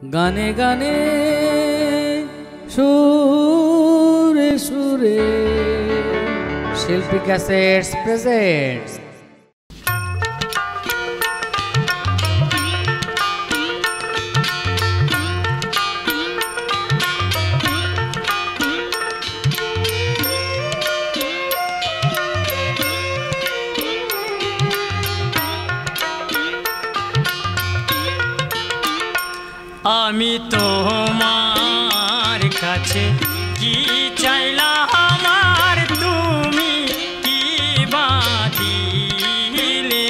গানে গানে সুরে সুরে শিল্পী ক্যাসেটস প্রেজেন্টস। আমি তোমার কাছে কি চাইলাম, আমার তুমি কি বা দিলে।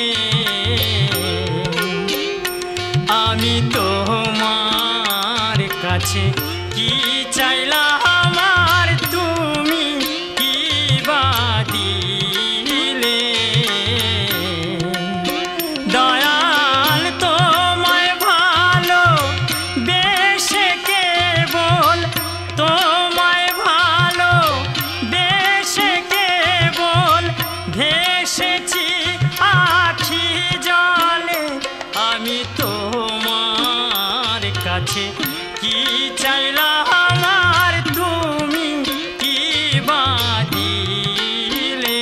আমি তোমার কাছে কি চাইলাম, আমার তুমি কি বা দিলে। দয়াল তোমায় ভালো বেশে কেবল, তোমায় ভালো বেশে কেবল ভেসেছি আখি জলে। আমি তোমার কাছে কি চাইলাম, আমার তুমি কি বা দিলে।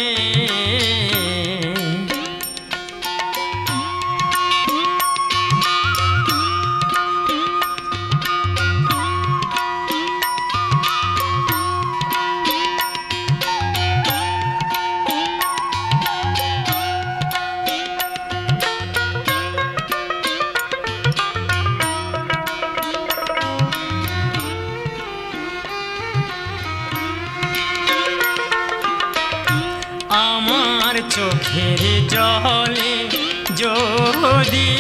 আমার চোখের জলে যদি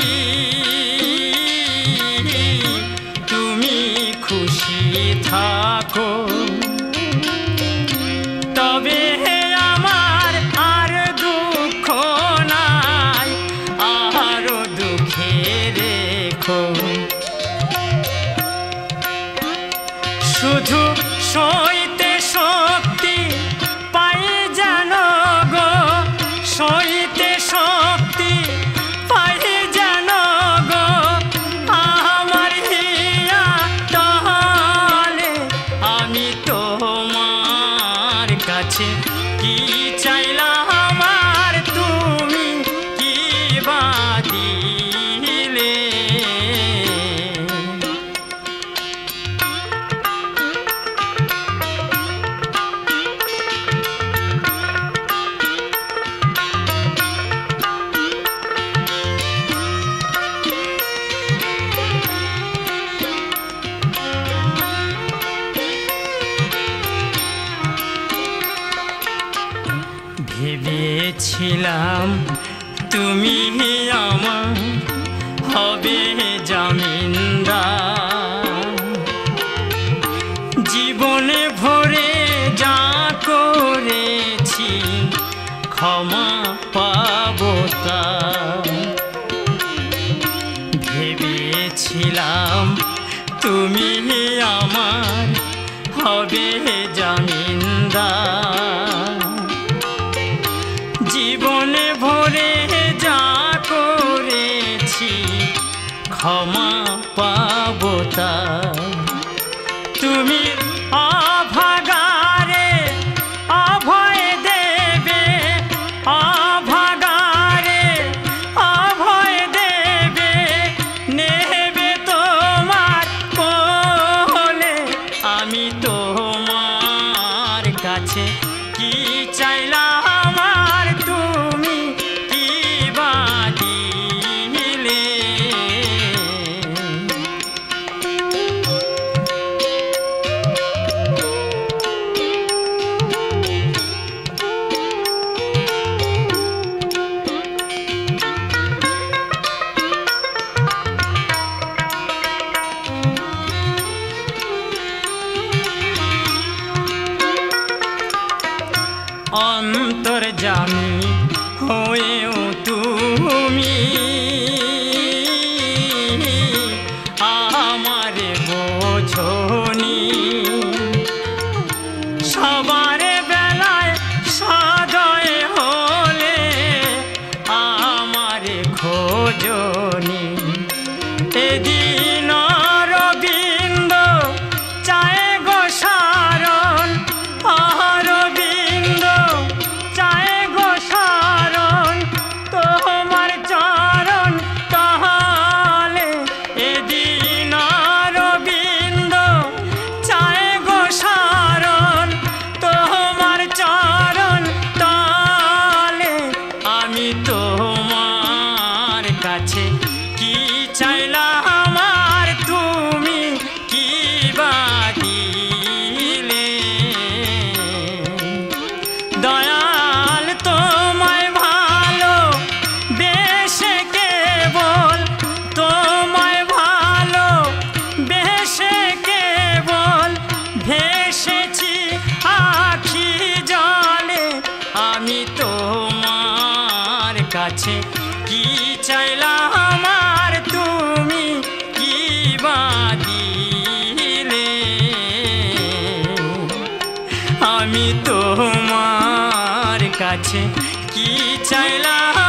তুমি খুশি থাকো, তবে আমার আর দুঃখ নাই, আরো দুঃখে রেখো। শুধু সইতে শক্তি পাই জানো গো, সইতে শক্তি পাই জানো গো আমার হিয়া টহলে। আমি তোমার কাছে কি চাইলাম, আমার তুমি কি বা দিলে। ভেবেছিলাম তুমি আমার হবে জামিনদার, জীবনে ভরে যা করেছি ক্ষমা পাবো তা। ভেবেছিলাম তুমি আমার হবে জামিনদার, জীবনে ভরে যা করেছি ক্ষমা পাবো তা। তুমি অভাগারে অভয় দেবে, অভাগারে অভয় দেবে, নেবে তোমার কোলে। আমি তোমার কাছে কি চাইলাম, আমার তুমি কি বা দিলে। অন্তর্যামী হয়েও তুমি আমারে বোঝনি, সবার বেলায় সদয় হলে আমারে খোঁজনি। এদিন বাদিলে আমি তোমার কাছে কি চাইলাম